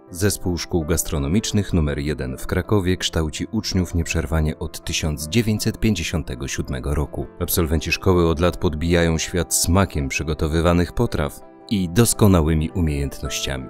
Zespół Szkół Gastronomicznych nr 1 w Krakowie kształci uczniów nieprzerwanie od 1957 roku. Absolwenci szkoły od lat podbijają świat smakiem przygotowywanych potraw i doskonałymi umiejętnościami.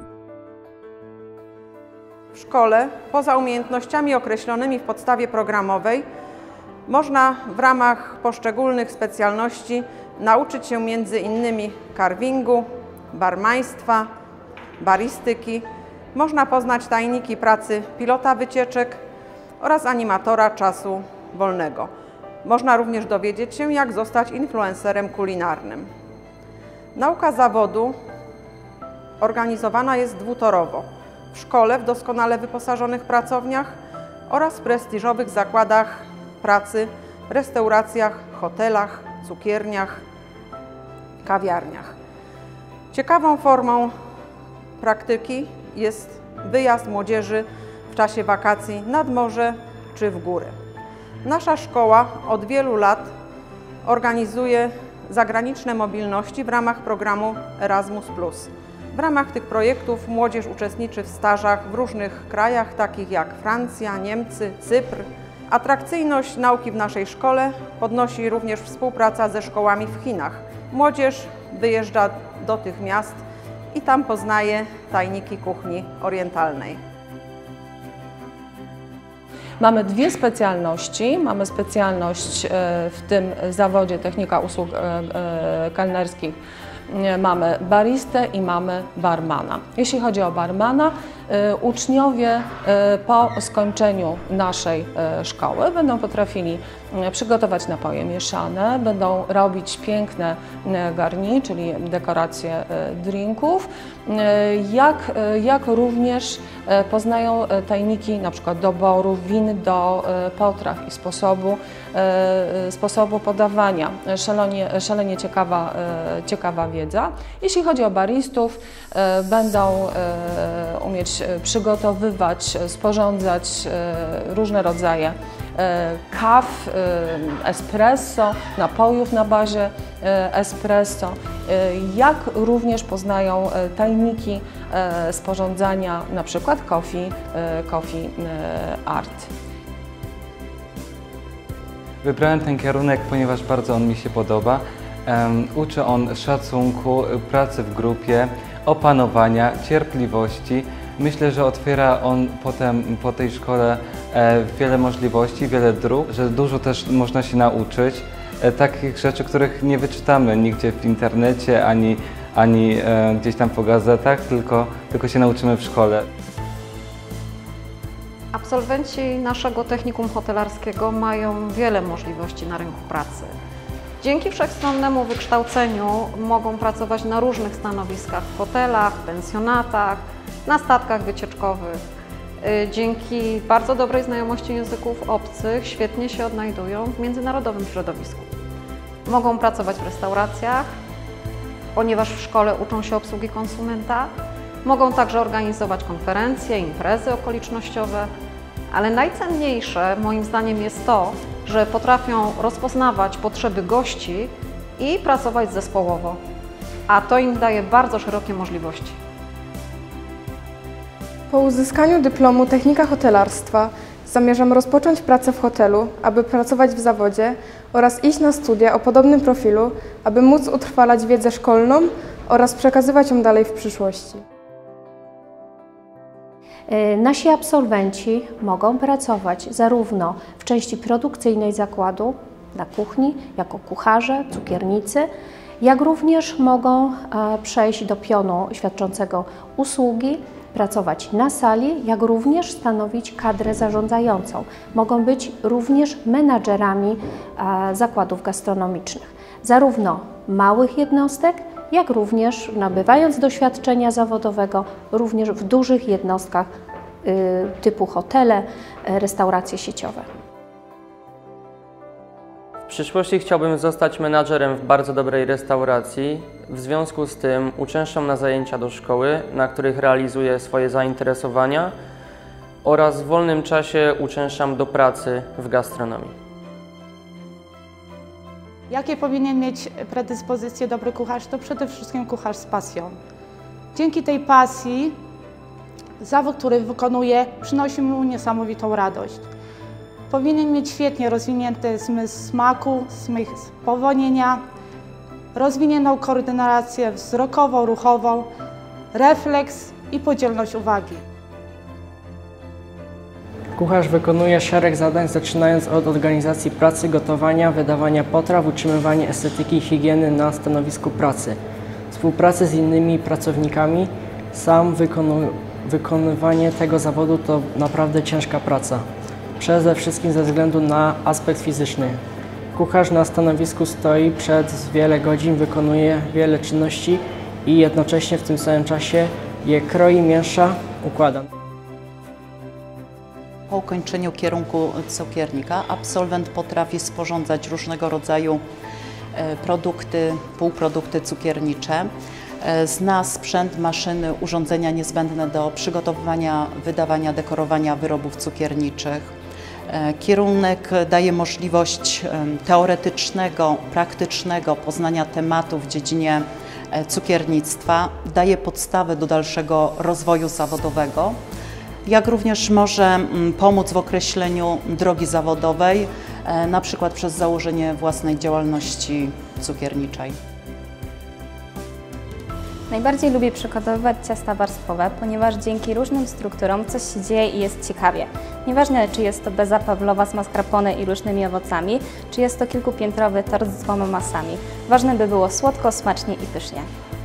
W szkole, poza umiejętnościami określonymi w podstawie programowej, można w ramach poszczególnych specjalności nauczyć się m.in. carvingu, barmaństwa, baristyki. Można poznać tajniki pracy pilota wycieczek oraz animatora czasu wolnego. Można również dowiedzieć się, jak zostać influencerem kulinarnym. Nauka zawodu organizowana jest dwutorowo. W szkole, w doskonale wyposażonych pracowniach oraz w prestiżowych zakładach pracy, restauracjach, hotelach, cukierniach, kawiarniach. Ciekawą formą praktyki jest wyjazd młodzieży w czasie wakacji nad morze czy w góry. Nasza szkoła od wielu lat organizuje zagraniczne mobilności w ramach programu Erasmus+. W ramach tych projektów młodzież uczestniczy w stażach w różnych krajach, takich jak Francja, Niemcy, Cypr. Atrakcyjność nauki w naszej szkole podnosi również współpraca ze szkołami w Chinach. Młodzież wyjeżdża do tych miast i tam poznaje tajniki kuchni orientalnej. Mamy dwie specjalności. Mamy specjalność w tym zawodzie technika usług kelnerskich. Mamy baristę i mamy barmana. Jeśli chodzi o barmana, uczniowie po skończeniu naszej szkoły będą potrafili przygotować napoje mieszane, będą robić piękne garni, czyli dekoracje drinków, jak również poznają tajniki na przykład doboru win do potraw i sposobu podawania. Szalenie ciekawa wiedza. Jeśli chodzi o baristów, będą umieć przygotowywać, sporządzać różne rodzaje kaw, espresso, napojów na bazie espresso, jak również poznają tajniki sporządzania na przykład coffee art. Wybrałem ten kierunek, ponieważ bardzo on mi się podoba. Uczy on szacunku, pracy w grupie, opanowania, cierpliwości. Myślę, że otwiera on potem po tej szkole wiele możliwości, wiele dróg, że dużo też można się nauczyć. Takich rzeczy, których nie wyczytamy nigdzie w internecie, ani gdzieś tam po gazetach, tylko się nauczymy w szkole. Absolwenci naszego technikum hotelarskiego mają wiele możliwości na rynku pracy. Dzięki wszechstronnemu wykształceniu mogą pracować na różnych stanowiskach w hotelach, pensjonatach, na statkach wycieczkowych. Dzięki bardzo dobrej znajomości języków obcych świetnie się odnajdują w międzynarodowym środowisku. Mogą pracować w restauracjach, ponieważ w szkole uczą się obsługi konsumenta. Mogą także organizować konferencje, imprezy okolicznościowe, ale najcenniejsze moim zdaniem jest to, że potrafią rozpoznawać potrzeby gości i pracować zespołowo, a to im daje bardzo szerokie możliwości. Po uzyskaniu dyplomu technika hotelarstwa zamierzam rozpocząć pracę w hotelu, aby pracować w zawodzie oraz iść na studia o podobnym profilu, aby móc utrwalać wiedzę szkolną oraz przekazywać ją dalej w przyszłości. Nasi absolwenci mogą pracować zarówno w części produkcyjnej zakładu, na kuchni, jako kucharze, cukiernicy, jak również mogą przejść do pionu świadczącego usługi, pracować na sali, jak również stanowić kadrę zarządzającą. Mogą być również menadżerami zakładów gastronomicznych, zarówno małych jednostek, jak również nabywając doświadczenia zawodowego również w dużych jednostkach typu hotele, restauracje sieciowe. W przyszłości chciałbym zostać menadżerem w bardzo dobrej restauracji. W związku z tym uczęszczam na zajęcia do szkoły, na których realizuję swoje zainteresowania oraz w wolnym czasie uczęszczam do pracy w gastronomii. Jakie powinien mieć predyspozycje dobry kucharz? To przede wszystkim kucharz z pasją. Dzięki tej pasji zawód, który wykonuje, przynosi mu niesamowitą radość. Powinien mieć świetnie rozwinięty zmysł smaku, zmysł powonienia, rozwiniętą koordynację wzrokową, ruchową, refleks i podzielność uwagi. Kucharz wykonuje szereg zadań, zaczynając od organizacji pracy, gotowania, wydawania potraw, utrzymywania estetyki i higieny na stanowisku pracy, współpracy z innymi pracownikami. Sam wykonywanie tego zawodu to naprawdę ciężka praca, przede wszystkim ze względu na aspekt fizyczny. Kucharz na stanowisku stoi przez wiele godzin, wykonuje wiele czynności i jednocześnie w tym samym czasie je kroi, miesza, układa. Po ukończeniu kierunku cukiernika absolwent potrafi sporządzać różnego rodzaju produkty, półprodukty cukiernicze. Zna sprzęt, maszyny, urządzenia niezbędne do przygotowywania, wydawania, dekorowania wyrobów cukierniczych. Kierunek daje możliwość teoretycznego, praktycznego poznania tematów w dziedzinie cukiernictwa, daje podstawę do dalszego rozwoju zawodowego, jak również może pomóc w określeniu drogi zawodowej, na przykład przez założenie własnej działalności cukierniczej. Najbardziej lubię przygotowywać ciasta warstwowe, ponieważ dzięki różnym strukturom coś się dzieje i jest ciekawie. Nieważne, czy jest to beza pawlowa z mascarpone i różnymi owocami, czy jest to kilkupiętrowy tort z 2 masami. Ważne, by było słodko, smacznie i pysznie.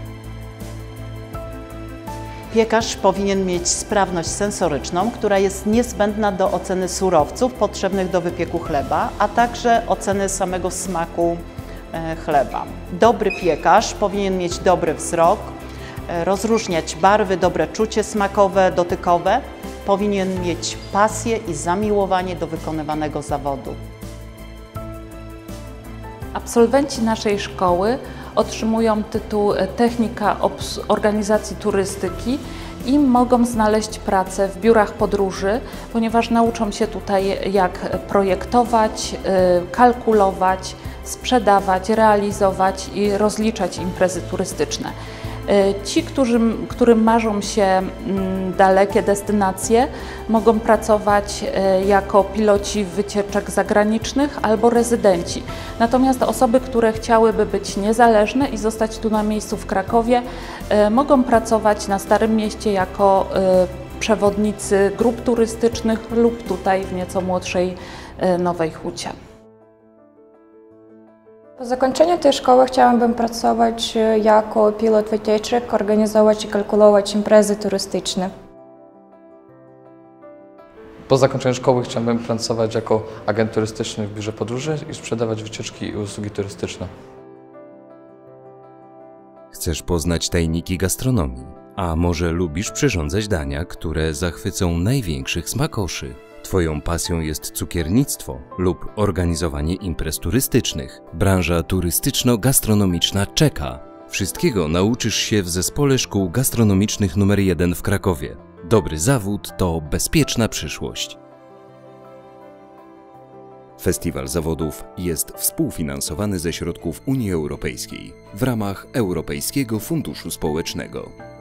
Piekarz powinien mieć sprawność sensoryczną, która jest niezbędna do oceny surowców potrzebnych do wypieku chleba, a także oceny samego smaku chleba. Dobry piekarz powinien mieć dobry wzrok, rozróżniać barwy, dobre czucie smakowe, dotykowe. Powinien mieć pasję i zamiłowanie do wykonywanego zawodu. Absolwenci naszej szkoły otrzymują tytuł Technika Organizacji Turystyki i mogą znaleźć pracę w biurach podróży, ponieważ nauczą się tutaj, jak projektować, kalkulować, sprzedawać, realizować i rozliczać imprezy turystyczne. Ci, którym marzą się dalekie destynacje, mogą pracować jako piloci wycieczek zagranicznych albo rezydenci. Natomiast osoby, które chciałyby być niezależne i zostać tu na miejscu w Krakowie, mogą pracować na Starym Mieście jako przewodnicy grup turystycznych lub tutaj w nieco młodszej Nowej Hucie. Po zakończeniu tej szkoły chciałabym pracować jako pilot wycieczek, organizować i kalkulować imprezy turystyczne. Po zakończeniu szkoły chciałbym pracować jako agent turystyczny w biurze podróży i sprzedawać wycieczki i usługi turystyczne. Chcesz poznać tajniki gastronomii? A może lubisz przyrządzać dania, które zachwycą największych smakoszy? Twoją pasją jest cukiernictwo lub organizowanie imprez turystycznych. Branża turystyczno-gastronomiczna czeka. Wszystkiego nauczysz się w Zespole Szkół Gastronomicznych nr 1 w Krakowie. Dobry zawód to bezpieczna przyszłość. Festiwal Zawodów jest współfinansowany ze środków Unii Europejskiej w ramach Europejskiego Funduszu Społecznego.